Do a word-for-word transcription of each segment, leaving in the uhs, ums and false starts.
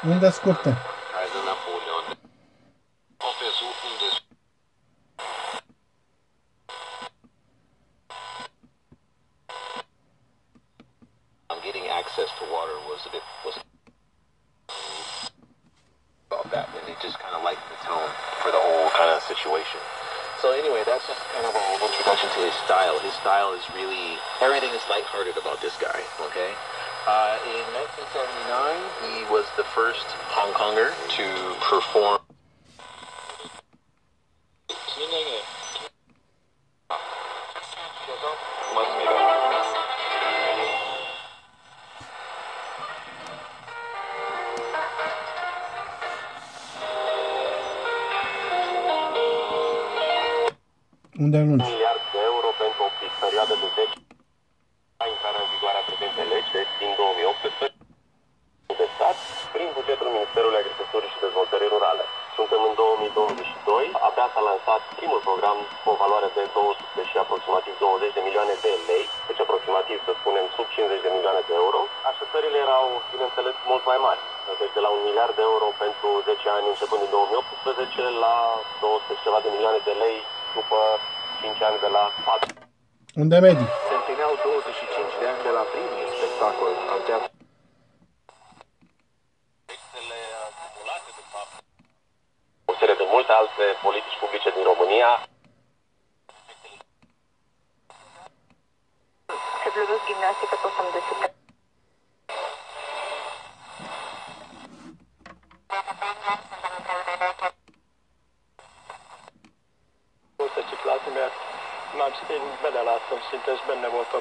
Undă scurtă. Reise Napoleon. Auch versuchen des getting access to water was a bit was about that, and they just kind of liked the tone for the whole kind of situation. So anyway, that's just kind of an introduction to his style. His style is really, everything is lighthearted about this guy, okay? Uh, in nineteen seventy-nine, he was the first Hong Konger to perform. Unde anunț? Un miliard de euro pentru o perioadă de zece ani, intrarea în vigoare a prezentei legi, deci din două mii optsprezece, de stat, prin bugetul Ministerului Agriculturii și Dezvoltării Rurale. Suntem în două mii douăzeci și doi, abia s-a lansat primul program cu o valoare de două sute și aproximativ douăzeci de milioane de lei, deci aproximativ, să spunem, sub cincizeci de milioane de euro. Așteptările erau, bineînțeles, mult mai mari. Deci de la un miliard de euro pentru zece ani începând din două mii optsprezece la două sute și ceva de milioane de lei după cinci ani de la patru. Unde medii? Se împlineau douăzeci și cinci de ani de la primul spectacol al teatrului. Textele acumulate, de fapt, O serie de multe alte politici publice din România. Предложу гимнастика, то сам до себя. Reciclate, mert már én beleláttam, szinte ez benne volt a...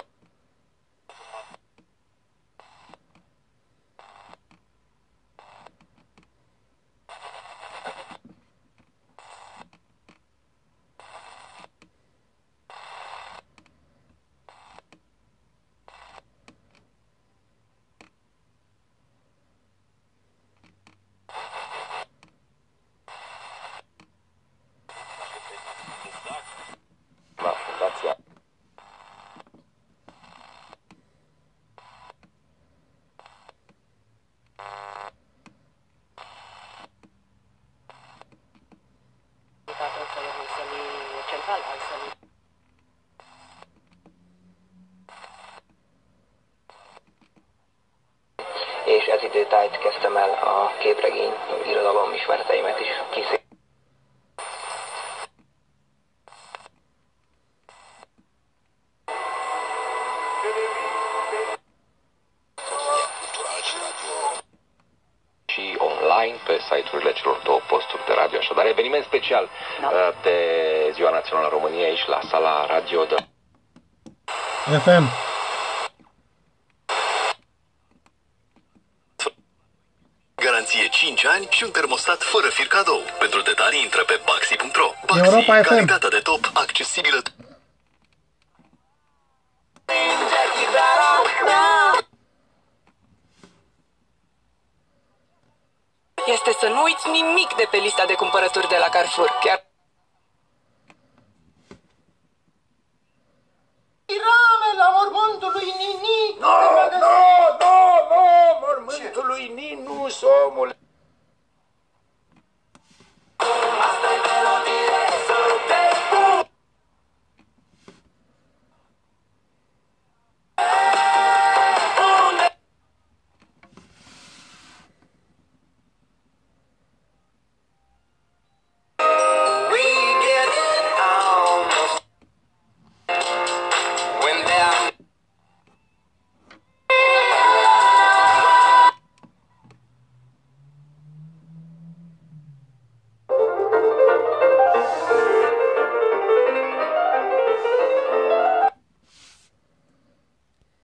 La fundația. Central al sălii. És ez időtájt kezdtem el a képregény irodalom ismereteimet is kiszélni. Și online pe site-urile celor două posturi de radio. Așadar, eveniment special Da. de Ziua Națională a României aici la sala radio de... F M. Garanție cinci ani și un termostat fără fir cadou. Pentru detalii intră pe baxi punct ro. Europa F M. Calitatea de top, accesibilă. Este să nu uiți nimic de pe lista de cumpărături de la Carrefour. Chiar